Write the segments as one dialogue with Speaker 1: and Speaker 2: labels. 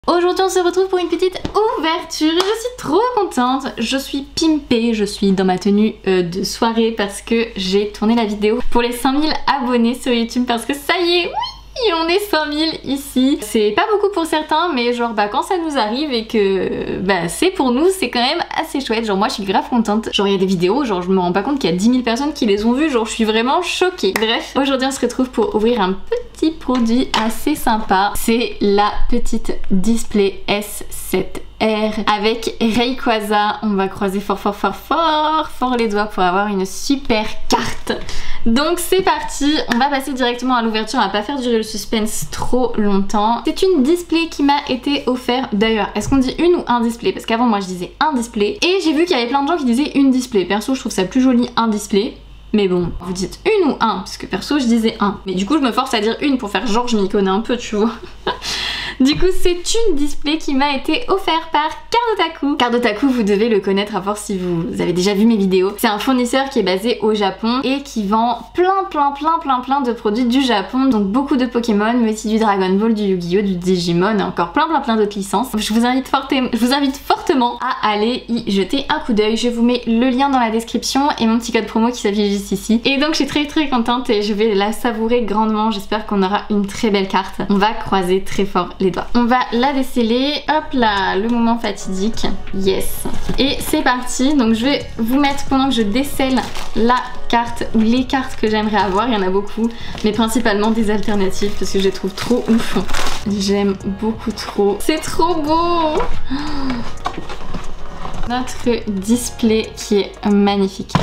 Speaker 1: Aujourd'hui on se retrouve pour une petite ouverture et je suis trop contente, je suis pimpée, je suis dans ma tenue de soirée parce que j'ai tourné la vidéo pour les 5000 abonnés sur YouTube parce que ça y est, oui, on est 5000 ici. C'est pas beaucoup pour certains mais genre quand ça nous arrive et que c'est pour nous, c'est quand même assez chouette. Genre moi je suis grave contente, genre il y a des vidéos, genre je me rends pas compte qu'il y a 10 000 personnes qui les ont vues, genre je suis vraiment choquée. Bref, aujourd'hui on se retrouve pour ouvrir un petit produit assez sympa, c'est la petite Display S7R avec Rayquaza. On va croiser fort les doigts pour avoir une super carte. Donc c'est parti, on va passer directement à l'ouverture, on va pas faire durer le suspense trop longtemps. C'est une Display qui m'a été offerte. D'ailleurs, est-ce qu'on dit une ou un Display? Parce qu'avant moi je disais un Display et j'ai vu qu'il y avait plein de gens qui disaient une Display. Perso je trouve ça plus joli un Display. Mais bon, vous dites une ou un, parce que perso je disais un. Mais du coup je me force à dire une pour faire genre je m'y connais un peu, tu vois. Du coup c'est une Display qui m'a été offerte par Cardotaku. Cardotaku, vous devez le connaître à force si vous avez déjà vu mes vidéos. C'est un fournisseur qui est basé au Japon et qui vend plein de produits du Japon. Donc beaucoup de Pokémon, mais aussi du Dragon Ball, du Yu-Gi-Oh, du Digimon et encore plein d'autres licences. Je vous invite fortement à aller y jeter un coup d'œil. Je vous mets le lien dans la description et mon petit code promo qui s'affiche juste ici. Et donc je suis très contente et je vais la savourer grandement. J'espère qu'on aura une très belle carte. On va croiser très fort les doigts. On va la déceler. Hop là, le moment fatidique. Yes. Et c'est parti. Donc je vais vous mettre pendant que je décèle la carte ou les cartes que j'aimerais avoir. Il y en a beaucoup, mais principalement des alternatives parce que je les trouve trop ouf. J'aime beaucoup trop. C'est trop beau. Notre Display qui est magnifique.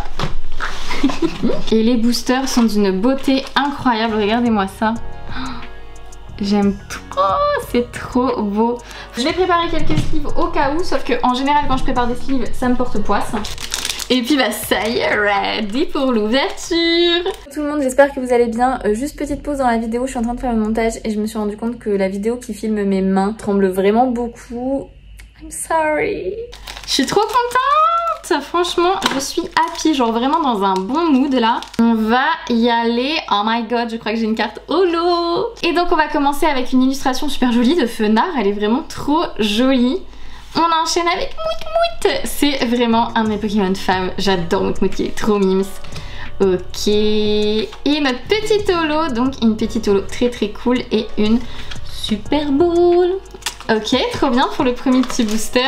Speaker 1: Et les boosters sont d'une beauté incroyable. Regardez-moi ça. J'aime trop, c'est trop beau. Je vais préparer quelques sleeves au cas où, sauf que en général quand je prépare des sleeves, ça me porte poisse. Et puis ça y est, ready pour l'ouverture. Tout le monde, j'espère que vous allez bien. Juste petite pause dans la vidéo, je suis en train de faire le montage et je me suis rendu compte que la vidéo qui filme mes mains tremble vraiment beaucoup. I'm sorry. Je suis trop contente. Franchement, je suis happy, genre vraiment dans un bon mood là. On va y aller. Oh my god, je crois que j'ai une carte holo. Et donc on va commencer avec une illustration super jolie de Fenard. Elle est vraiment trop jolie. On enchaîne avec Moutmout. C'est vraiment un de mes Pokémon femmes. J'adore Moutmout qui est trop mimes. Ok. Et notre petite holo, donc une petite holo très cool et une Super Bowl. Ok, trop bien pour le premier petit booster.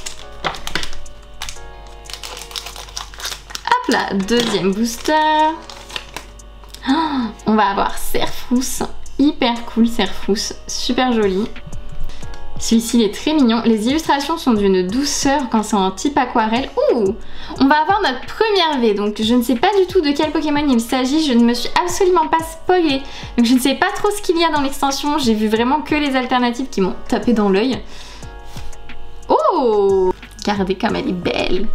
Speaker 1: Hop là, deuxième booster. Oh, on va avoir Serfrousse. Hyper cool Serfrousse, super joli. Celui-ci est très mignon. Les illustrations sont d'une douceur quand c'est en type aquarelle. Ouh, on va avoir notre première V. Donc je ne sais pas du tout de quel Pokémon il s'agit. Je ne me suis absolument pas spoilée. Donc je ne sais pas trop ce qu'il y a dans l'extension. J'ai vu vraiment que les alternatives qui m'ont tapé dans l'œil. Oh, regardez comme elle est belle.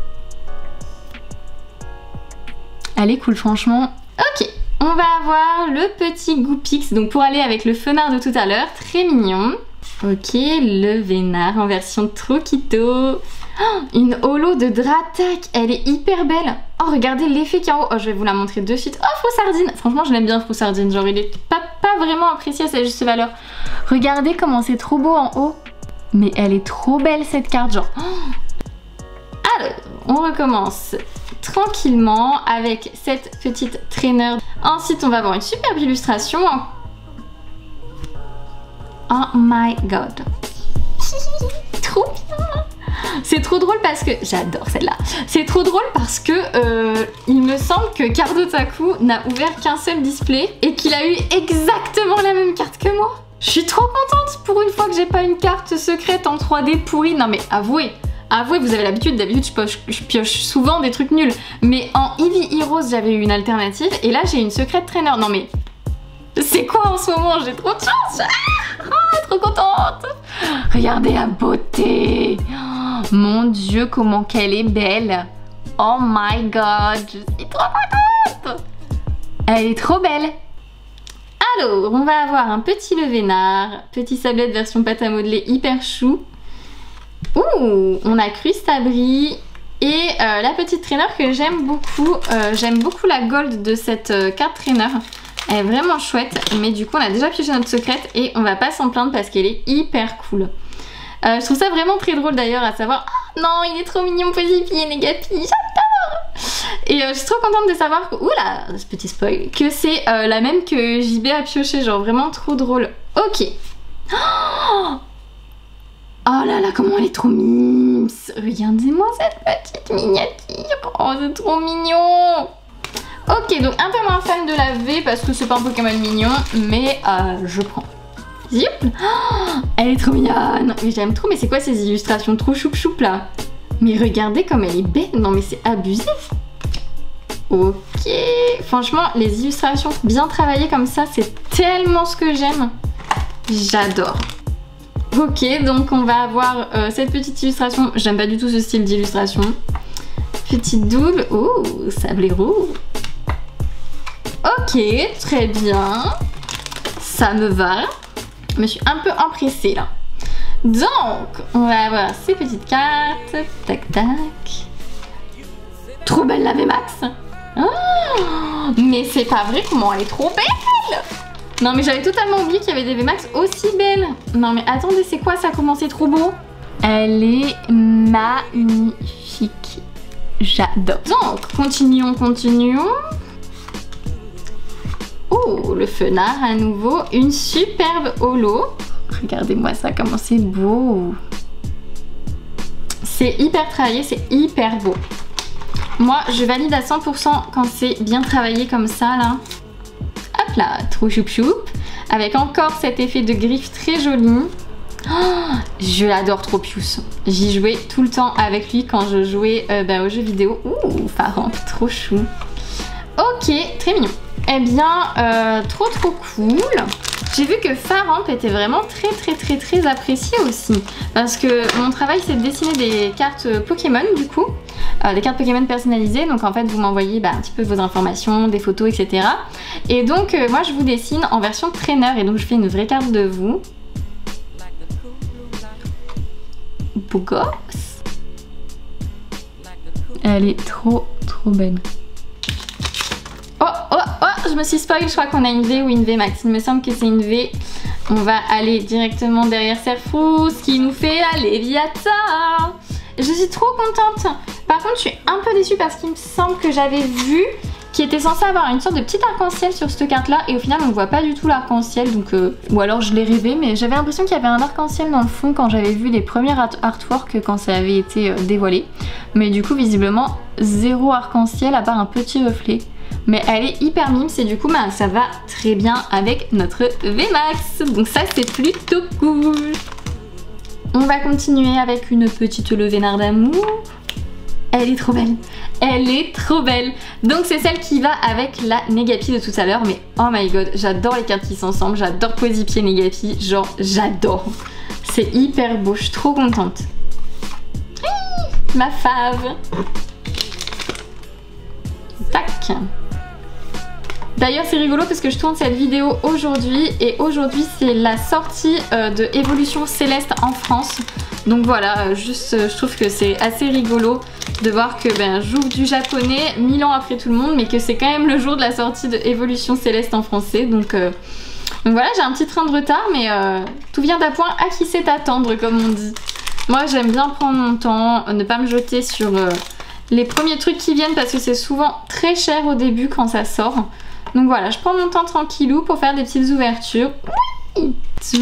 Speaker 1: Elle est cool franchement. Ok, on va avoir le petit Goupix. Donc pour aller avec le Fenard de tout à l'heure. Très mignon. Ok, le Vénard en version Troquito. Oh, une holo de Dratak, elle est hyper belle. Oh, regardez l'effet qu'il y a en haut. Oh, je vais vous la montrer de suite. Oh, Froussardine. Franchement, je l'aime bien Froussardine. Genre, il est pas vraiment apprécié à sa juste valeur. Regardez comment c'est trop beau en haut. Mais elle est trop belle cette carte, genre. Oh. Alors, on recommence tranquillement avec cette petite traîneur. Ensuite, on va avoir une superbe illustration. Oh my god. Trop bien. C'est trop drôle parce que... J'adore celle-là. C'est trop drôle parce que il me semble que Cardotaku n'a ouvert qu'un seul display et qu'il a eu exactement la même carte que moi. Je suis trop contente pour une fois que j'ai pas une carte secrète en 3D pourrie. Non mais avouez, vous avez l'habitude, d'habitude je pioche souvent des trucs nuls. Mais en Eevee Heroes j'avais eu une alternative et là j'ai une secrète traîneur. Non mais... C'est quoi en ce moment? J'ai trop de chance. Trop contente. Regardez la beauté. Oh, mon dieu, comment qu'elle est belle. Oh my god, je suis trop contente. Elle est trop belle. Alors, on va avoir un petit Vénard, petit Sablette version pâte à modeler hyper chou. Ouh, on a Crustabri et la petite traîneur que j'aime beaucoup. J'aime beaucoup la gold de cette carte traîneur. Elle est vraiment chouette, mais du coup on a déjà pioché notre secrète et on va pas s'en plaindre parce qu'elle est hyper cool. Je trouve ça vraiment très drôle d'ailleurs à savoir. Oh, non, il est trop mignon, Posipy et Negapi, j'adore. Et je suis trop contente de savoir que, oula, ce petit spoil, que c'est la même que JB a pioché, genre vraiment trop drôle. Ok. Oh là là, comment elle est trop mimes. Regardez-moi cette petite miniature. Oh, c'est trop mignon. Ok, donc un peu moins fan de la V parce que c'est pas un Pokémon mignon, mais je prends. Zip. Oh, elle est trop mignonne. Mais j'aime trop, mais c'est quoi ces illustrations trop choup-choup là? Mais regardez comme elle est belle. Non mais c'est abusé. Ok. Franchement, les illustrations bien travaillées comme ça, c'est tellement ce que j'aime. J'adore. Ok, donc on va avoir cette petite illustration. J'aime pas du tout ce style d'illustration. Petite double. Oh, sablero. Ok, très bien. Ça me va. Je me suis un peu empressée là. Donc, on va avoir ces petites cartes. Tac, tac. Trop belle la VMAX. Oh, mais c'est pas vrai, comment elle est trop belle. Non mais j'avais totalement oublié qu'il y avait des VMAX aussi belles. Non mais attendez, c'est quoi ça? Comment c'est trop beau? Elle est magnifique. J'adore. Donc, continuons. Oh, le fenard à nouveau. Une superbe holo. Regardez-moi ça, comment c'est beau. C'est hyper travaillé, c'est hyper beau. Moi, je valide à 100% quand c'est bien travaillé comme ça, là. Hop là, trop choup-choup. Avec encore cet effet de griffe très joli. Oh, je l'adore trop, Pius. J'y jouais tout le temps avec lui quand je jouais aux jeux vidéo. Ouh, Faramp, trop chou. Ok, très mignon. Eh bien, trop cool. J'ai vu que Faramp était vraiment très apprécié aussi. Parce que mon travail, c'est de dessiner des cartes Pokémon, du coup. Des cartes Pokémon personnalisées, donc en fait vous m'envoyez un petit peu vos informations, des photos, etc. Et donc moi je vous dessine en version trainer et donc je fais une vraie carte de vous. Beau gosse. Elle est trop belle. Oh, je me suis spoil, je crois qu'on a une V ou une V max. Il me semble que c'est une V. On va aller directement derrière Serfous qui nous fait la Léviathan. Je suis trop contente. Par contre, je suis un peu déçue parce qu'il me semble que j'avais vu qu'il était censé avoir une sorte de petit arc-en-ciel sur cette carte-là. Et au final, on ne voit pas du tout l'arc-en-ciel. Donc, ou alors je l'ai rêvé, mais j'avais l'impression qu'il y avait un arc-en-ciel dans le fond quand j'avais vu les premiers artworks quand ça avait été dévoilé. Mais du coup, visiblement, zéro arc-en-ciel à part un petit reflet. Mais elle est hyper mime, et du coup, ça va très bien avec notre VMAX. Donc ça, c'est plutôt cool. On va continuer avec une petite Levénard d'amour. Elle est trop belle. Elle est trop belle. Donc c'est celle qui va avec la Negapi de tout à l'heure. Mais oh my god, j'adore les cartes qui sont ensemble. J'adore Posipy et Negapi. Genre, j'adore. C'est hyper beau. Je suis trop contente. Ma fave. Tac. D'ailleurs c'est rigolo parce que je tourne cette vidéo aujourd'hui et aujourd'hui c'est la sortie de Évolution Céleste en France. Donc voilà, juste je trouve que c'est assez rigolo de voir que j'ouvre du japonais 1000 ans après tout le monde mais que c'est quand même le jour de la sortie de Évolution Céleste en français. Donc voilà, j'ai un petit train de retard mais tout vient d'appoint à qui sait attendre comme on dit. Moi j'aime bien prendre mon temps, ne pas me jeter sur les premiers trucs qui viennent parce que c'est souvent très cher au début quand ça sort. Donc voilà, je prends mon temps tranquillou pour faire des petites ouvertures. Oui.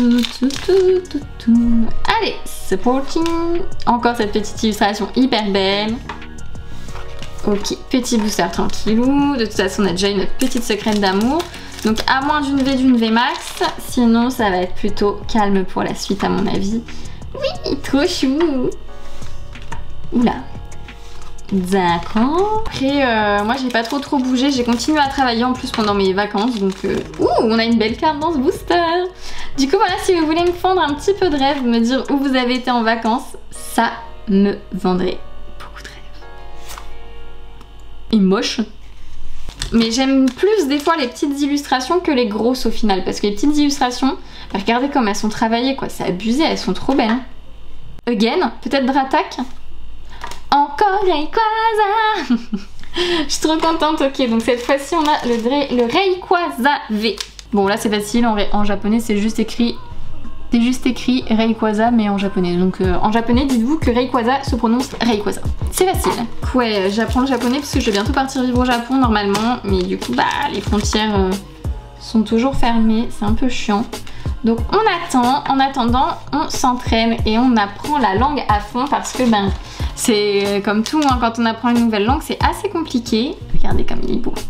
Speaker 1: Allez, c'est parti. Encore cette petite illustration hyper belle. Ok, petit booster tranquillou. De toute façon, on a déjà une petite secrète d'amour. Donc à moins d'une V max. Sinon, ça va être plutôt calme pour la suite à mon avis. Oui, trop chou. Oula. D'accord. Après, moi j'ai pas trop bougé, j'ai continué à travailler en plus pendant mes vacances, donc ouh, on a une belle carte dans ce booster. Du coup voilà, si vous voulez me fendre un petit peu de rêve, me dire où vous avez été en vacances, ça me vendrait beaucoup de rêves. Et moche. Mais j'aime plus des fois les petites illustrations que les grosses au final, parce que les petites illustrations, regardez comme elles sont travaillées quoi, c'est abusé, elles sont trop belles. Again, peut-être Dratak. Encore Rayquaza. Je suis trop contente. Ok, donc cette fois-ci on a le Rayquaza V. Bon là c'est facile, en japonais c'est juste écrit C'est juste écrit Rayquaza mais en japonais. Donc en japonais, dites-vous que Rayquaza se prononce Rayquaza. C'est facile. Ouais, j'apprends le japonais parce que je vais bientôt partir vivre au Japon normalement. Mais du coup, bah les frontières sont toujours fermées. C'est un peu chiant. Donc on attend. En attendant, on s'entraîne et on apprend la langue à fond parce que ben c'est comme tout, hein, quand on apprend une nouvelle langue, c'est assez compliqué. Regardez comme il est beau.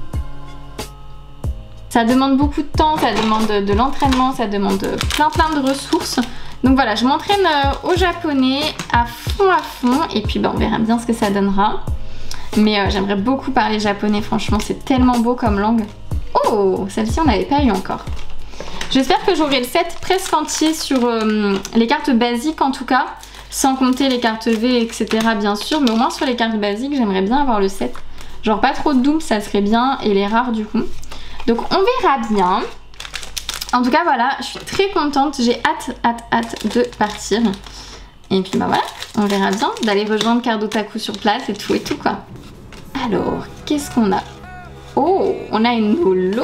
Speaker 1: Ça demande beaucoup de temps, ça demande de l'entraînement, ça demande plein de ressources. Donc voilà, je m'entraîne au japonais à fond et puis bah, on verra bien ce que ça donnera. Mais j'aimerais beaucoup parler japonais, franchement c'est tellement beau comme langue. Oh, celle-ci on n'avait pas eu encore. J'espère que j'aurai le set presque entier sur les cartes basiques en tout cas, sans compter les cartes V etc bien sûr, mais au moins sur les cartes basiques j'aimerais bien avoir le set. Genre pas trop de doubles ça serait bien et les rares du coup. Donc on verra bien. En tout cas voilà, je suis très contente, j'ai hâte de partir. Et puis bah voilà, on verra bien d'aller rejoindre Cardotaku sur place et tout quoi. Alors, qu'est-ce qu'on a? Oh, on a une holo.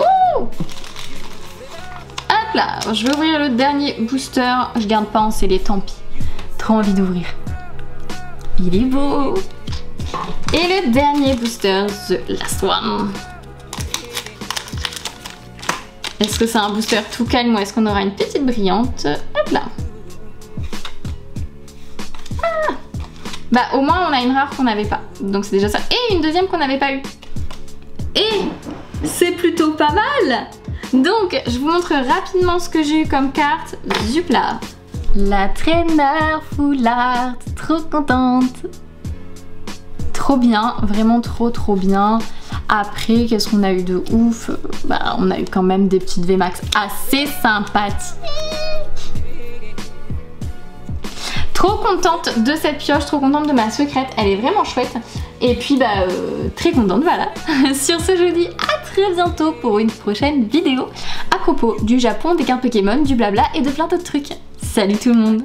Speaker 1: Hop là, je vais ouvrir le dernier booster. Je garde pas en scellé, tant pis. Trop envie d'ouvrir. Il est beau. Et le dernier booster, the last one. Est-ce que c'est un booster tout calme ou est-ce qu'on aura une petite brillante? Hop là. Ah. Bah au moins on a une rare qu'on n'avait pas. Donc c'est déjà ça. Et une deuxième qu'on n'avait pas eu. Et c'est plutôt pas mal. Donc je vous montre rapidement ce que j'ai eu comme carte. Zupla. La traîneur full art. Trop contente. Trop bien. Vraiment trop bien. Après, qu'est-ce qu'on a eu de ouf? Bah, on a eu quand même des petites VMAX assez sympathiques. Trop contente de cette pioche, trop contente de ma secrète. Elle est vraiment chouette. Et puis, bah, très contente, voilà. Sur ce, je vous dis à très bientôt pour une prochaine vidéo à propos du Japon, des cartes Pokémon, du blabla et de plein d'autres trucs. Salut tout le monde!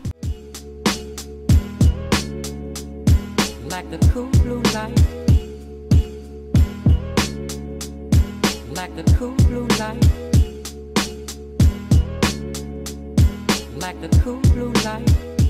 Speaker 2: Like the cool blue light, like the cool blue light.